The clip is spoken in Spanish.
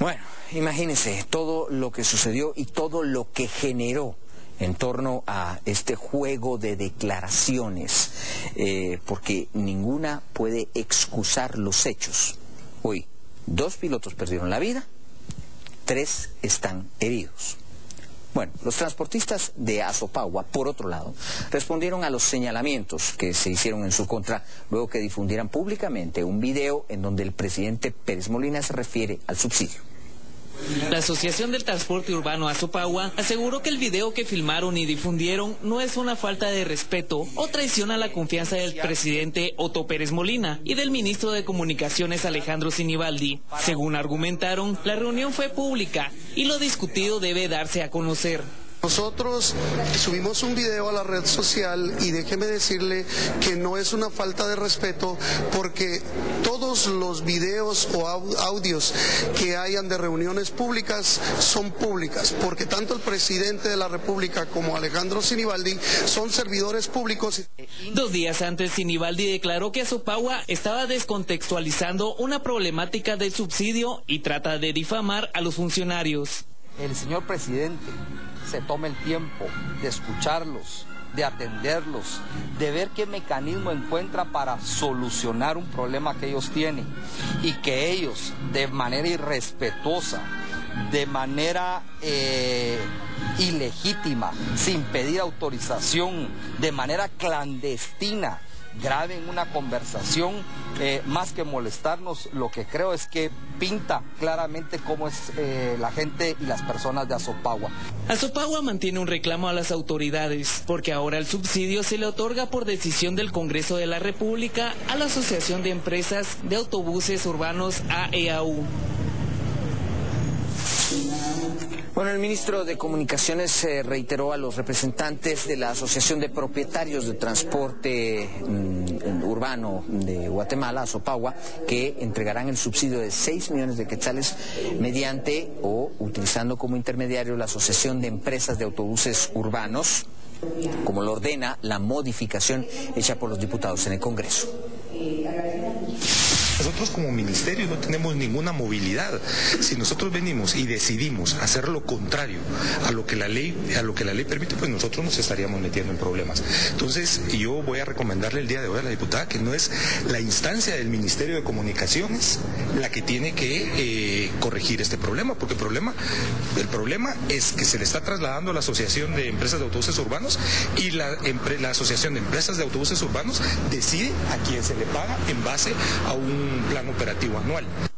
Bueno, imagínense todo lo que sucedió y todo lo que generó en torno a este juego de declaraciones, porque ninguna puede excusar los hechos. Hoy, 2 pilotos perdieron la vida, 3 están heridos. Bueno, los transportistas de Azopagua, por otro lado, respondieron a los señalamientos que se hicieron en su contra luego que difundieran públicamente un video en donde el presidente Pérez Molina se refiere al subsidio. La Asociación del Transporte Urbano Azopagua aseguró que el video que filmaron y difundieron no es una falta de respeto o traición a la confianza del presidente Otto Pérez Molina y del ministro de Comunicaciones Alejandro Sinibaldi. Según argumentaron, la reunión fue pública y lo discutido debe darse a conocer. Nosotros subimos un video a la red social y déjeme decirle que no es una falta de respeto porque todos los videos o audios que hayan de reuniones públicas son públicas, porque tanto el presidente de la República como Alejandro Sinibaldi son servidores públicos. 2 días antes, Sinibaldi declaró que Azopagua estaba descontextualizando una problemática del subsidio y trata de difamar a los funcionarios. El señor presidente se tome el tiempo de escucharlos, de atenderlos, de ver qué mecanismo encuentra para solucionar un problema que ellos tienen y que ellos, de manera irrespetuosa, de manera ilegítima, sin pedir autorización, de manera clandestina, graben una conversación, más que molestarnos, lo que creo es que pinta claramente cómo es la gente y las personas de Azopagua. Azopagua mantiene un reclamo a las autoridades, porque ahora el subsidio se le otorga por decisión del Congreso de la República a la Asociación de Empresas de Autobuses Urbanos AEAU. Bueno, el ministro de Comunicaciones reiteró a los representantes de la Asociación de Propietarios de Transporte Urbano de Guatemala, Azopagua, que entregarán el subsidio de 6 millones de quetzales mediante o utilizando como intermediario la Asociación de Empresas de Autobuses Urbanos, como lo ordena la modificación hecha por los diputados en el Congreso. Nosotros como ministerio no tenemos ninguna movilidad. Si nosotros venimos y decidimos hacer lo contrario a lo que la ley permite, pues nosotros nos estaríamos metiendo en problemas. Entonces, yo voy a recomendarle el día de hoy a la diputada que no es la instancia del Ministerio de Comunicaciones la que tiene que corregir este problema, porque el problema es que se le está trasladando a la Asociación de Empresas de Autobuses Urbanos y la Asociación de Empresas de Autobuses Urbanos decide a quién se le paga en base a un plan operativo anual.